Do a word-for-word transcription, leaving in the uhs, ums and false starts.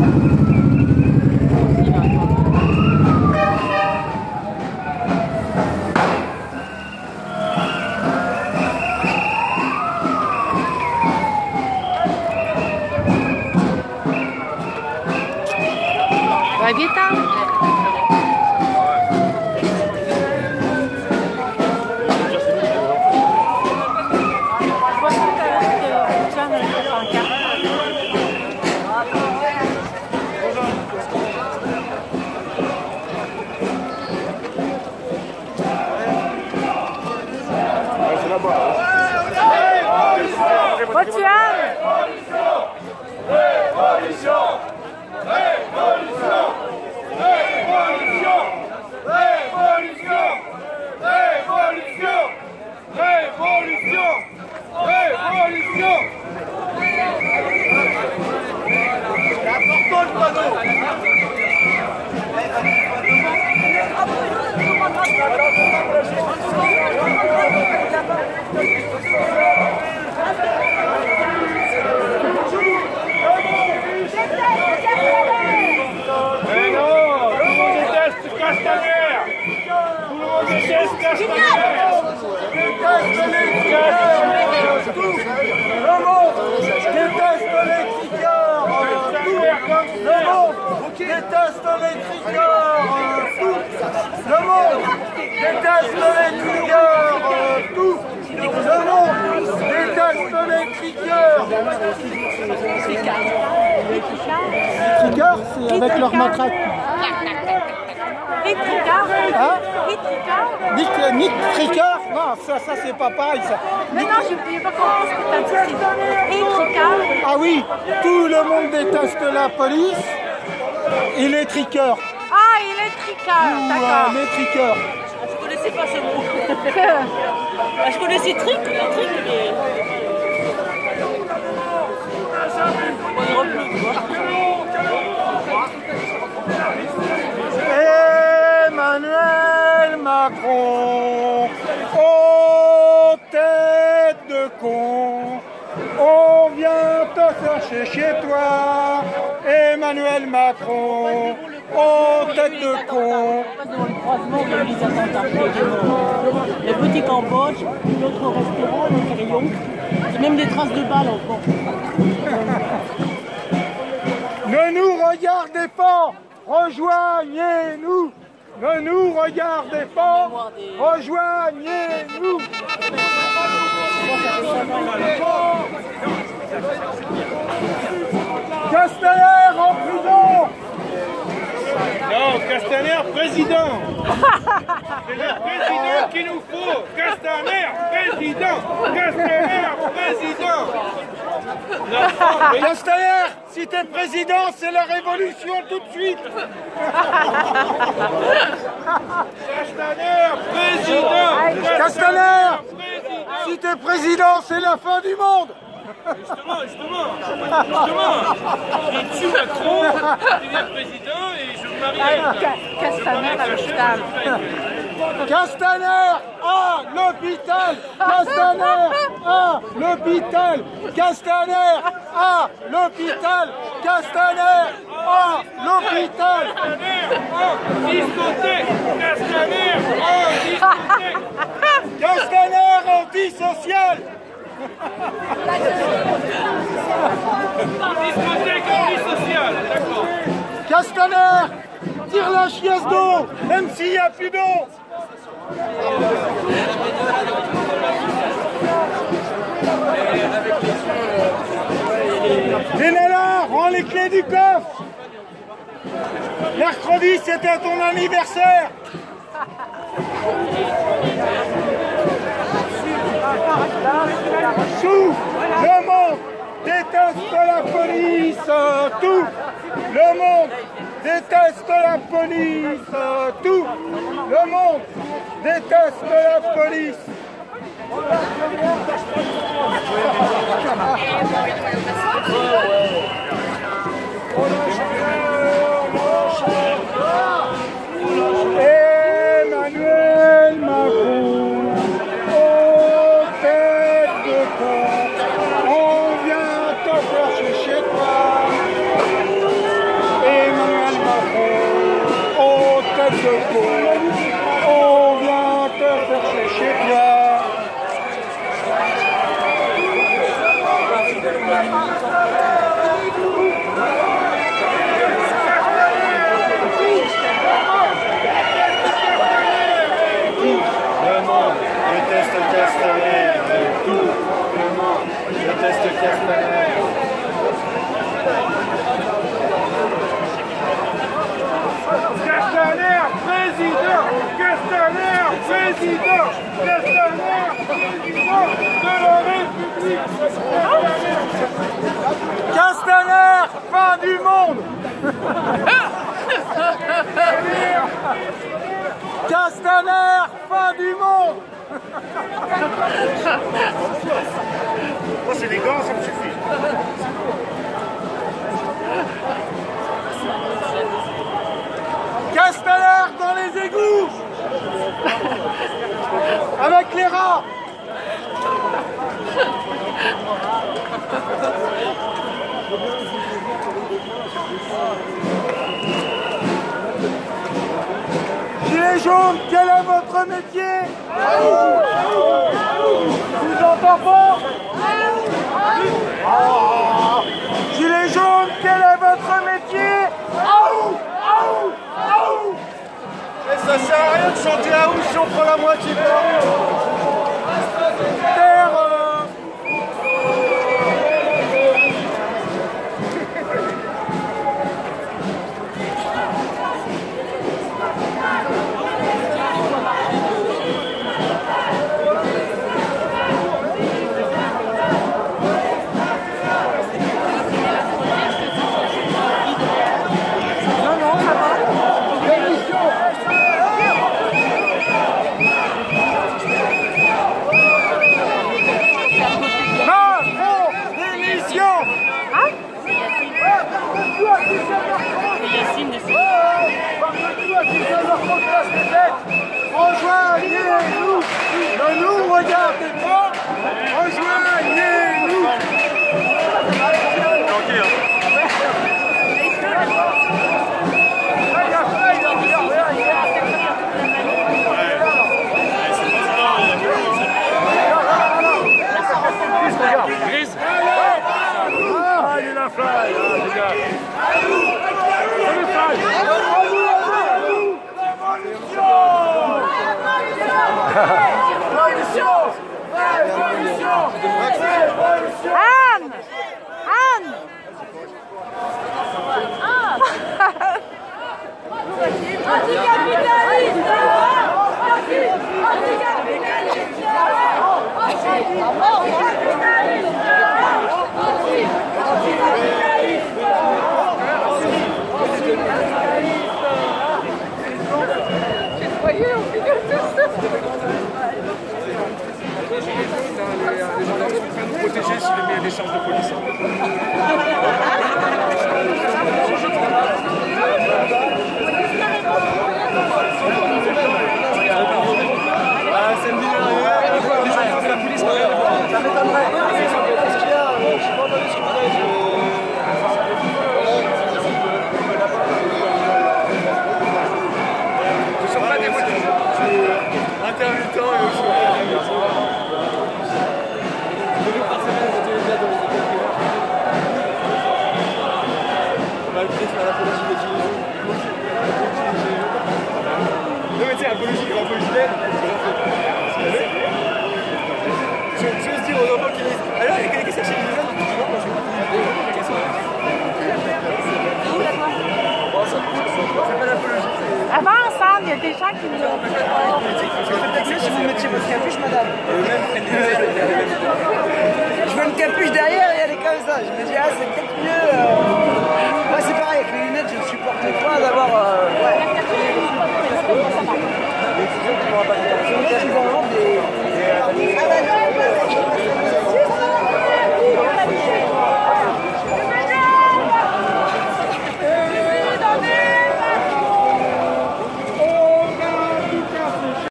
Va vite, hein? Révolution! Révolution! Révolution! Révolution! Révolution! Révolution! Révolution! Révolution! Rapportons le panneau! Mais non, tout le monde déteste Castaner. Tout le monde déteste Castaner. Déteste les tricards. Le monde déteste les tricards. Le monde déteste les tricards. Le monde déteste les tricards. Tout. Le monde déteste les tricards. Tricards, c'est avec leur matraque. Les tricards? Hein? Les tricards? Nick, Nick Tricard? Non, ça, ça c'est pas pareil ça. Mais non, je n'ai pas compris ce que tu as dit. C'est les tricards. Ah oui, tout le monde déteste la police et les triqueurs. Ah, et les tricards, d'accord. Ouais, les triqueurs. Je connaissais pas ce mot. Ah, je connaissais trick, la trick, mais... On est revenu, quoi. Emmanuel Macron, oh tête de con, on vient te chercher chez toi. Emmanuel Macron, oh tête de con. On passe devant le croisement de l'église à Saint-Arnaud. Le petit Cambodge, l'autre restaurant, le Carillon. Il y a même des traces de balles encore. Ne nous regardez pas, rejoignez-nous. Ne nous regardez pas, rejoignez-nous. Castaner en prison. Non, Castaner président. C'est le président qu'il nous faut. Castaner président. Castaner président. Castaner, si t'es président, c'est la révolution tout de suite. Castaner président. Castaner, si t'es président, c'est la fin du monde. Justement, justement, justement. Je tue Macron, je deviens président et je me marie avec Castaner à l'hôpital. Castaner à l'hôpital. Castaner à l'hôpital. Castaner à l'hôpital. Castaner à l'hôpital. en discothèque. Castaner en discothèque. Castaner antisocial. Discothèque antisociale, d'accord. Castaner, tire la chiasse d'eau, même s'il n'y a plus d'eau. Benalla, rends les clés du coffre. Mercredi, c'était ton anniversaire. Tout le monde déteste la police. Tout le monde déteste la police. Tout le monde déteste la police. Emmanuel Macron, oh tête de con, on vient te chercher chez toi. président, Castaner, président de la République. Castaner, fin du monde. Castaner, fin du monde. Moi, c'est des gants, ça me suffit. Castaner dans les égouts. Avec les rats. Gilets jaunes, quel est votre métier? Je vous entends pas. Gilets jaunes, quel est votre métier? Et ça sert à rien de chanter à ouf si on prend la moitié de la rue. Terre, euh... Rejoignez-nous! Ne nous regardez pas! Rejoignez-nous! Grise. Ah, il est la fly! Anne! Anne! Anticapitaliste! Les gendarmes sont en train de nous protéger s'il y a des charges de police. Ce sont pas des voitures. Intermittent et aussi. Non mais tu sais, apologie, apologie d'aide, je veux dire aux enfants qui disent alors, qu'est-ce que c'est chez les jeunes? C'est pas l'apologie. Avance, Anne, il y a des gens qui nous ont dit. Si vous mettiez votre capuche, madame. Je veux une capuche derrière et elle est comme ça. Je me dis, ah, c'est peut-être mieux. Euh... Moi, c'est pareil, avec les lunettes, je ne supporte pas d'avoir. Euh... Ouais. Je me cache dans le ventre des.